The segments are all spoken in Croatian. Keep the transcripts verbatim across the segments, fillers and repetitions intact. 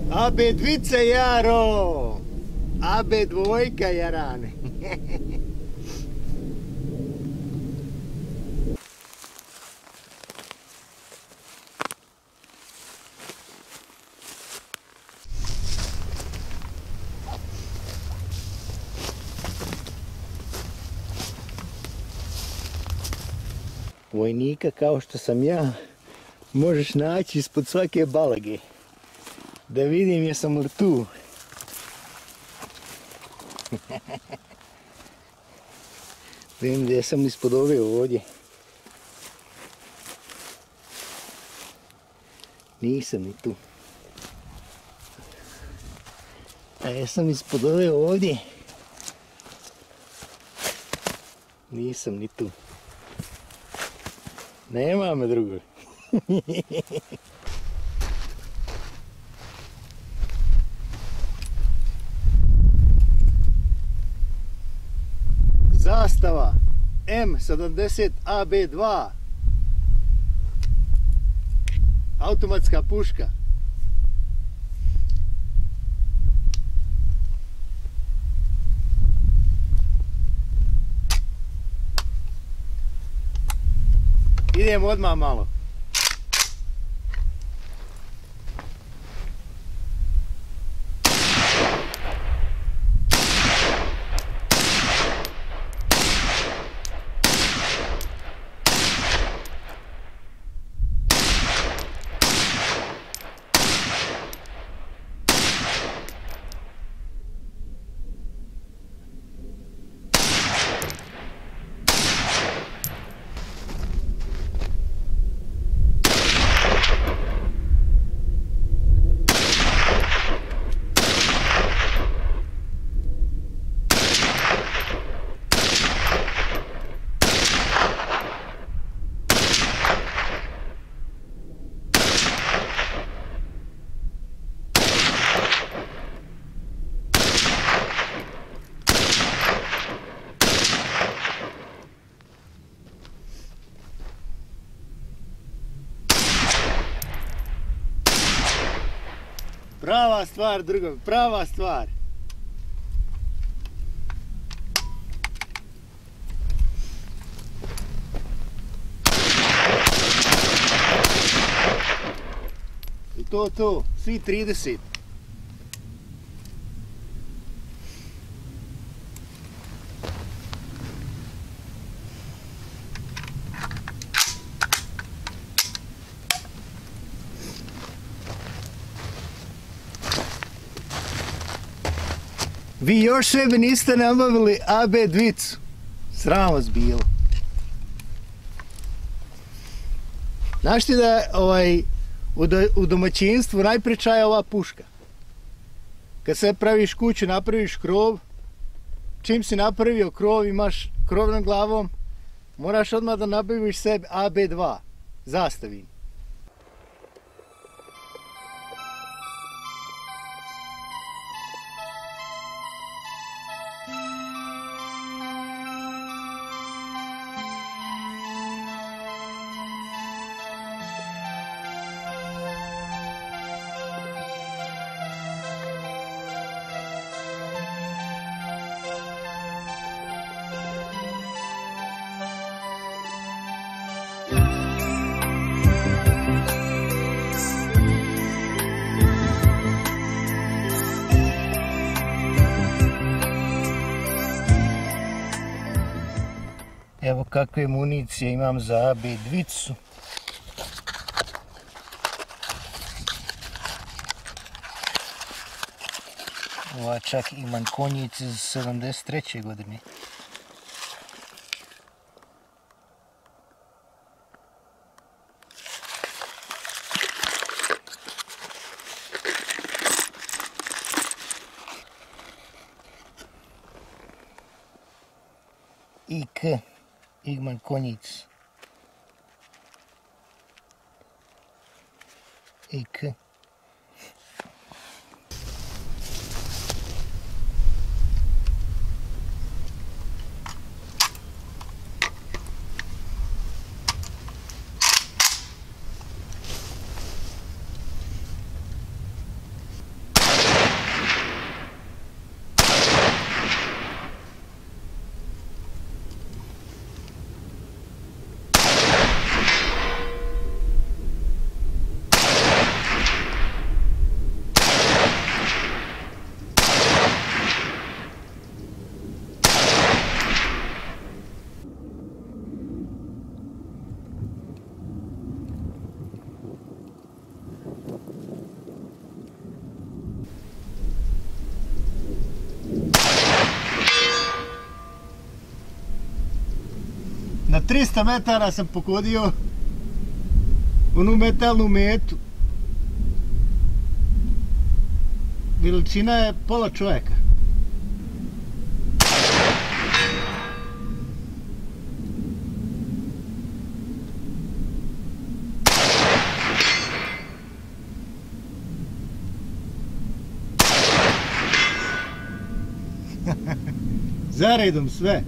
A B dvice Jaro! A B dvojka Jarane! Vojnika kao što sam ja možeš naći ispod svake balage. Da vidim jesam li tu. Vidim da jesam ispod ove ovdje. Nisam ni tu. A jesam ispod ove ovdje. Nisam ni tu. Nema me drugo. Zastava M sedamdeset A B dva. Automatska puška. Idemo odmah malo. Prava stvar, drugovi, prava stvar. I to, to, svi trideset. Vi još sebi niste nabavili A B dvicu. Sram vas bilo. Znaš ti da ovaj, u, do, u domaćinstvu najpreča je ova puška. Kad se praviš kuću, napraviš krov, čim si napravio krov, imaš krov nad glavom, moraš odmah da nabaviš sebi A B dva zastavin. Evo kakve municije imam za A B dvicu. Ova čak imam konjic iz sedamdeset treće godine. I K Igman konjic. I K. trista metara sam pogodio onu metalnu metu. Veličina je pola čovjeka. Zaredom sve.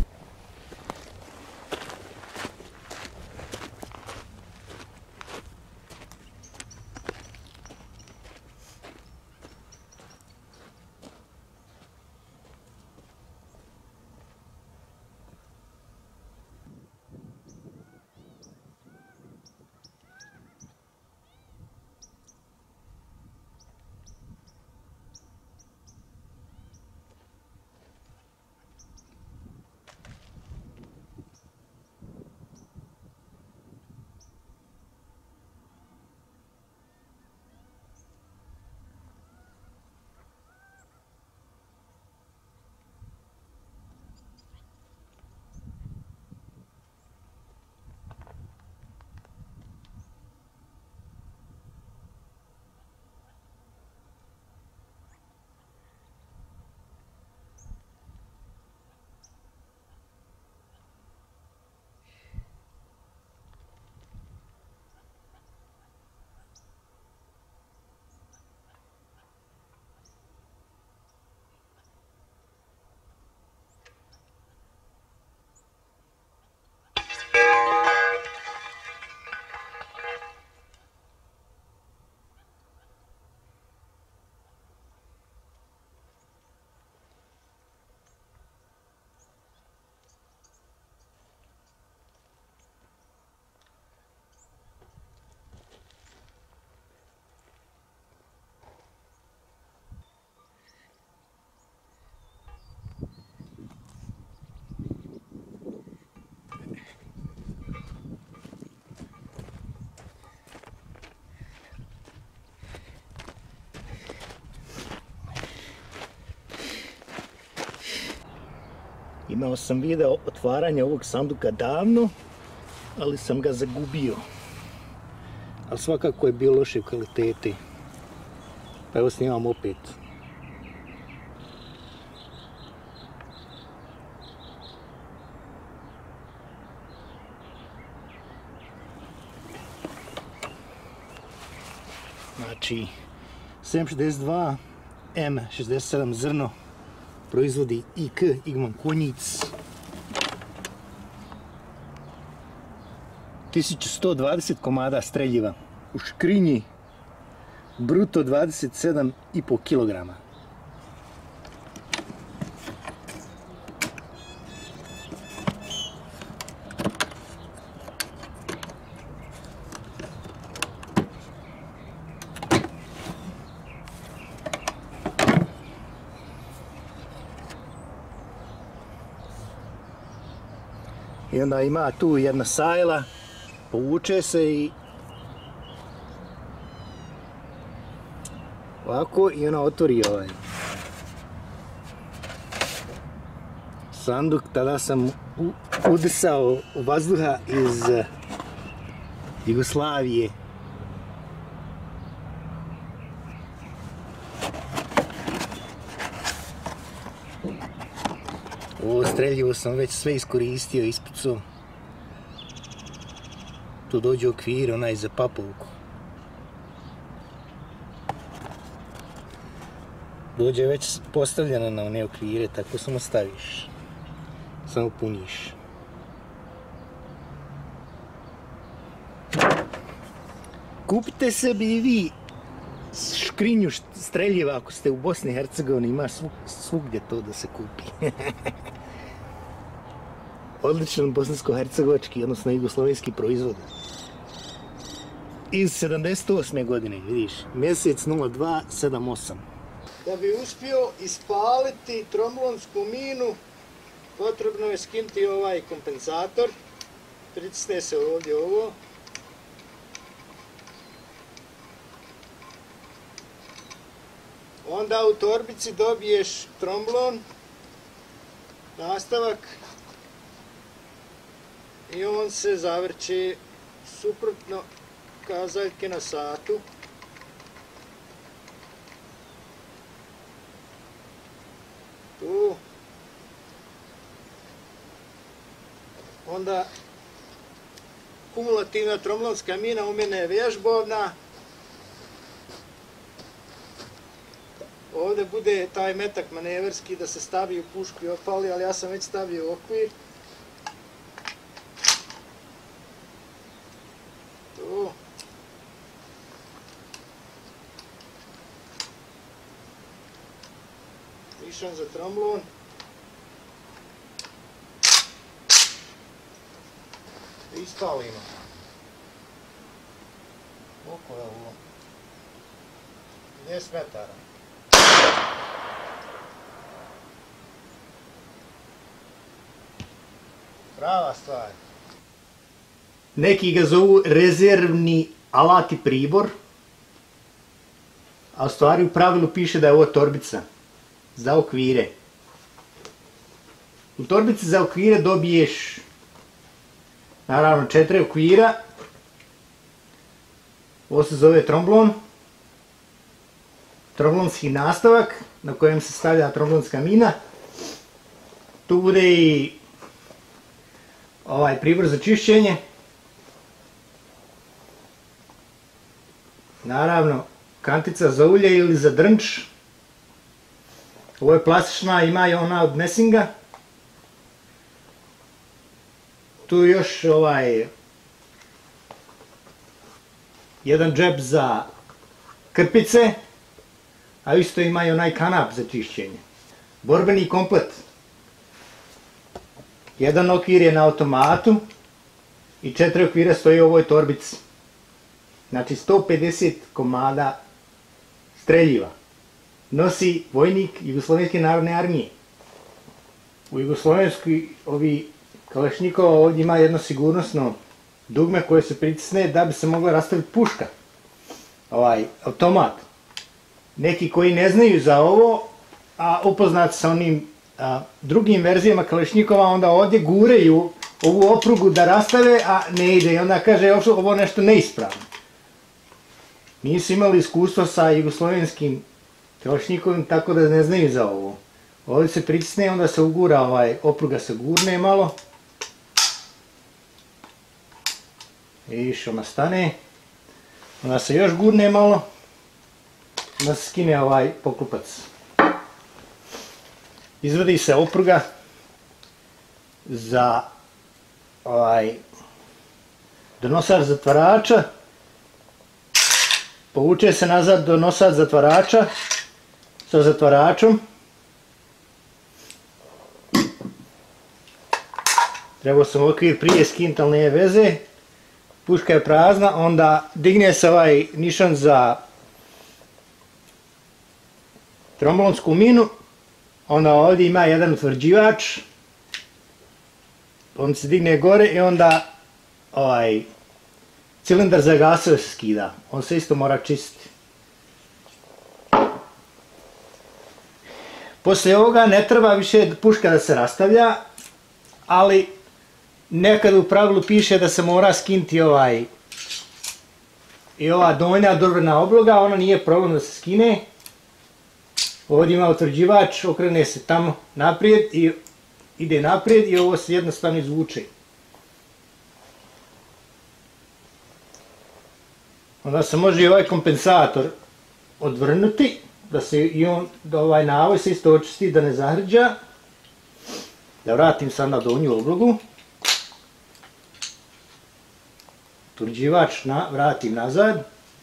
Imao sam video otvaranja ovog sanduka davno, ali sam ga zagubio. Ali svakako je bio loše kvalitete. Pa evo snimam opet. Znači, sedam šezdeset dva M šezdeset sedam zrno. Proizvodi I K Igman Konjic. tisuću sto dvadeset komada streljiva u škrinji, bruto dvadeset sedam i po kilograma. I onda ima tu jedna sajla, povuče se i ovako i ona otvori ovaj sanduk. Tada sam udisao vazduha iz Jugoslavije. Ovo streljivo sam već sve iskoristio, ispucao. Tu dođe okvir, onaj za papovku. Dođe već postavljena na one okvire, tako samo staviš. Samo puniš. Kupite sebi i vi škrinju streljiva ako ste u Bosni i Hercegovini, ima svugdje to da se kupi. Odličan bosansko-hercegovački, odnosno jugoslovenski proizvod. Iz sedamdeset osme godine, vidiš, mjesec nula dva sedam osam. Da bi uspio ispaliti tromblonsku minu, potrebno je skinuti ovaj kompenzator. Pritisne se ovdje ovo. Onda u torbici dobiješ tromblon, nastavak. i on se zavrće suprotno kazaljke na satu. Tu. Onda kumulativna tromblonska mina u mene je vježbovna. Ovdje bude taj metak manevarski da se stavi u pušku i opali, ali ja sam već stavio u okvir. Tu. Nišan za tromblon. Ispalimo. Koliko je ovo? deset metara. Prava stvar. Neki ga zovu rezervni alati pribor, a u stvari u pravilu piše da je ovo torbica za okvire. U torbici za okvire dobiješ naravno četiri okvira. Ovo se zove tromblon. Tromblonski nastavak na kojem se stavlja tromblonska mina. Tu bude i ovaj pribor za čišćenje. Naravno kantica za ulje ili za drnč. Ovo je plastična, ima i ona od mesinga. Tu još ovaj jedan džep za krpice, a isto ima i onaj kanap za čišćenje. Borbeni komplet. Jedan okvir je na automatu i četiri okvira stoji u ovoj torbici. Znači sto pedeset komada streljiva nosi vojnik Jugoslovenske narodne armije. U Jugoslovenskoj ovi Kalašnikova ovdje ima jedno sigurnosno dugme koje se pritisne da bi se mogla rastaviti puška. Ovaj automat. Neki koji ne znaju za ovo, a upoznati sa onim a, drugim verzijama Kalašnikova, onda ovdje gureju ovu oprugu da rastave, a ne ide. I onda kaže ovo nešto neispravno. Nisu imali iskustvo sa jugoslovenskim Kalašnikovim, tako da ne znaju za ovo. Ovdje se pritisne, onda se ugura, ovaj, opruga se gurne malo. Viš, ona stane. Onda se još gurne malo. Onda se skine ovaj poklopac. Izvadi se opruga za ovaj donosač zatvarača. Povuče se nazad donosač zatvarača sa zatvaračom. Trebao sam okvir prije skinuti, ali nije veze. Puška je prazna, onda digne se ovaj nišan za tromblonsku minu. Onda ovdje ima jedan utvrđivač. On se digne gore i onda ovaj cilindar za gasove se skida. On se isto mora čistiti. Poslije ovoga ne treba više puška da se rastavlja, ali nekad u pravilu piše da se mora skinuti ovaj i ova donja drvena obloga, ona nije problem da se skine. Ovdje ima utvrđivač, okrene se tamo naprijed i ide naprijed i ovo se jednostavno izvuče. Onda se može i ovaj kompensator odvrnuti, da se i on, da ovaj navoj se isto očisti, da ne zahrđa. Da vratim sad na donju oblogu. Utvrđivač na, vratim nazad.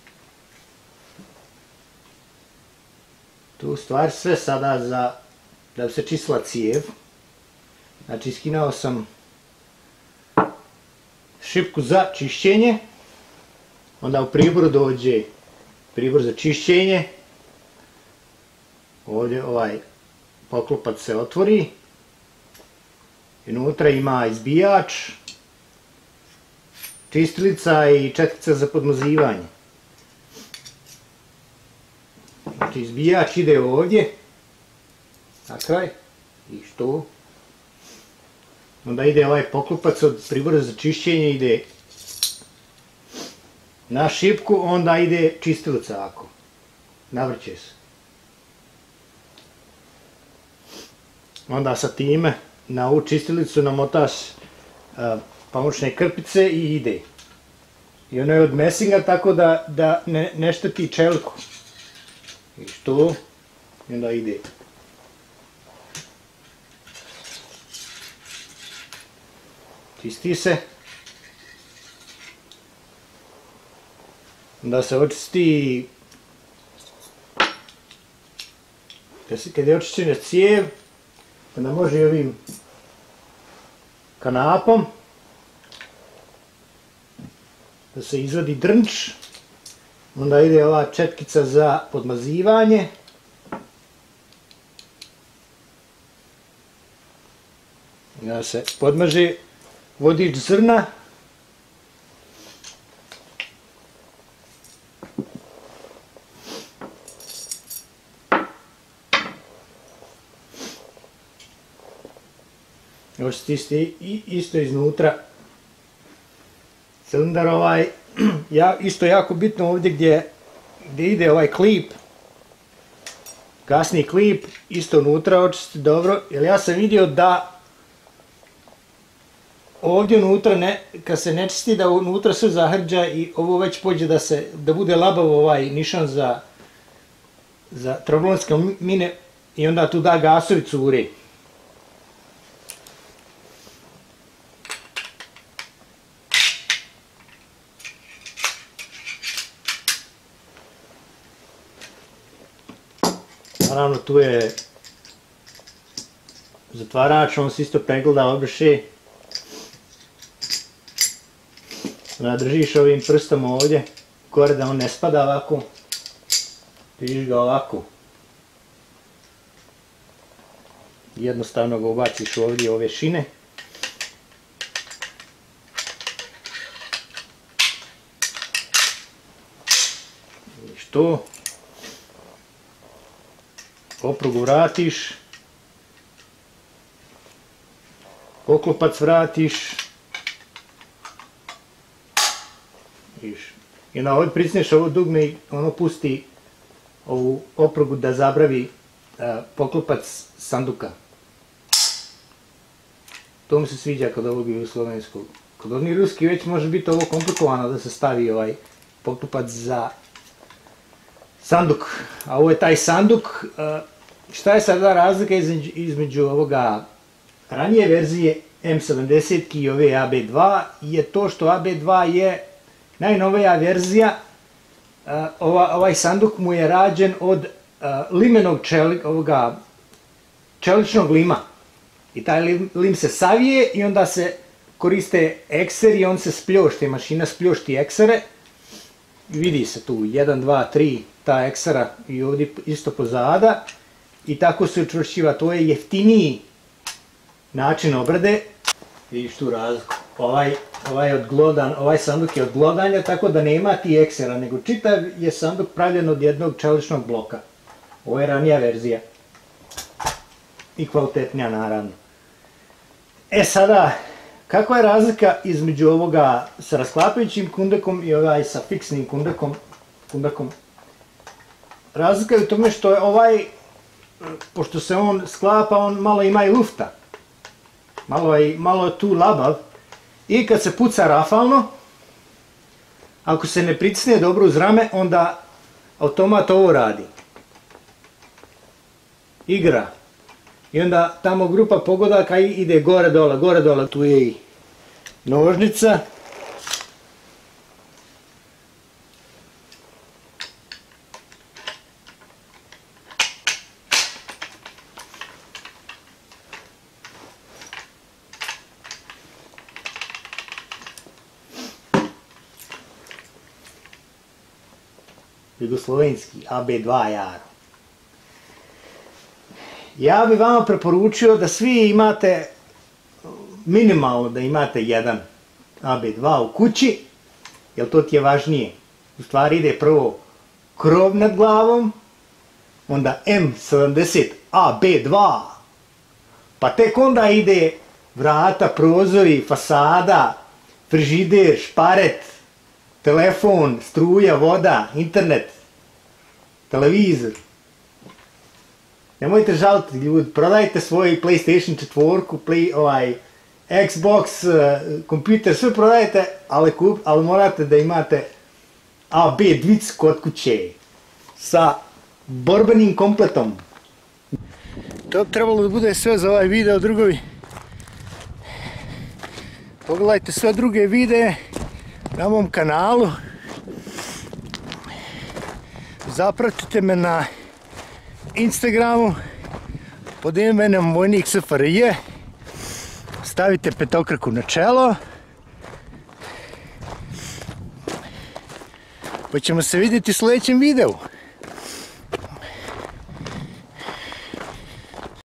Tu stvar sve sada za, da bi se čistila cijev. Znači skinao sam šipku za čišćenje. Onda u priboru dođe pribor za čišćenje. Ovdje ovaj poklopac se otvori. I unutra ima izbijač, čistilica i četkica za podmazivanje. Znači izbijač ide ovdje, na kraj, i što? Onda ide ovaj poklopac od pribora za čišćenje, ide na šipku, onda ide čistilica ovako. Navrće se. Onda sa time na ovu čistilicu namotaš uh, pamučne krpice i ide. I ono je od mesinga tako da, da ne, ne šteti čeliku. I što? I onda ide. Čisti se. Onda se očisti, kad je očišćena cijev, onda može i ovim kanapom da se izvadi drnč, onda ide ova četkica za podmazivanje. Da se podmaže vodič zrna. Očisti isto iznutra cilindar ovaj, ja, isto jako bitno ovdje gdje, gdje ide ovaj klip, gasni klip, isto unutra očisti dobro, jer ja sam vidio da ovdje unutra, ne, kad se ne čisti, da unutra sve zahrđa i ovo već pođe da se, da bude labav ovaj nišan za, za troblonske mine i onda tu da gasovi cure. Naravno tu je zatvarač, on se isto pregleda, obriše. Držiš ovim prstom ovdje, gore da on ne spada ovako. Držiš ga ovako. Jednostavno ga ubaciš ovdje ove šine. I što? Oprugu vratiš, poklopac vratiš i onda ovdje pritisneš ovo dugme i ono pusti ovu oprugu da zabravi poklopac sanduka. To mi se sviđa kod ovog jugoslovenskog. Kod onih ruski već može biti ovo komplikovano da se stavi ovaj poklopac za sanduk, a ovo je taj sanduk. Šta je sada razlika između, između ovoga ranije verzije M sedamdeset i ove A B dva je to što A B dva je najnovija verzija. Ova, ovaj sanduk mu je rađen od limenog čeli, ovoga čeličnog lima i taj lim, lim se savije i onda se koriste ekseri i on se spljošti, mašina spljošti eksere. Vidi se tu jedan, dva, tri ta eksera i ovdje isto pozada. I tako se učvršćiva, to je jeftiniji način obrade. Vidiš tu razliku, ovaj, ovaj, odglodan, ovaj sanduk je od glodanja, tako da nema ti eksera, nego čitav je sanduk pravljen od jednog čeličnog bloka. Ovo je ranija verzija. I kvalitetnija naravno. E sada, kakva je razlika između ovoga sa rasklapajućim kundakom i ovaj sa fiksnim kundakom? kundakom? Razlika je u tome što je ovaj, pošto se on sklapa, on malo ima i lufta. Malo je, malo je tu labav. I kad se puca rafalno, ako se ne pritisne dobro uz rame, onda automat ovo radi. Igra. I onda tamo grupa pogodaka ide gore dole, gore dole. Tu je i nožnica. Jugoslovenski A B dva jaro. Ja bih vama preporučio da svi imate, minimalno da imate jedan A B dva u kući, jer to ti je važnije. U stvari ide prvo krov nad glavom, onda M sedamdeset A B dva, pa tek onda ide vrata, prozori, fasada, frižider, šparet, telefon, struja, voda, internet, televizor. Nemojte žaliti ljudi, prodajte svoj PlayStation četvorku, play, ovaj, Xbox, uh, kompjuter, sve prodajte, ali, kup, ali morate da imate A B dvic kod kuće sa borbenim kompletom. To bi trebalo da bude sve za ovaj video, drugovi. Pogledajte sve druge videe na mom kanalu. Zapratite me na Instagramu pod imenom Vojnik S F R J. Stavite petokraku na čelo. Pa ćemo se vidjeti u sljedećem videu.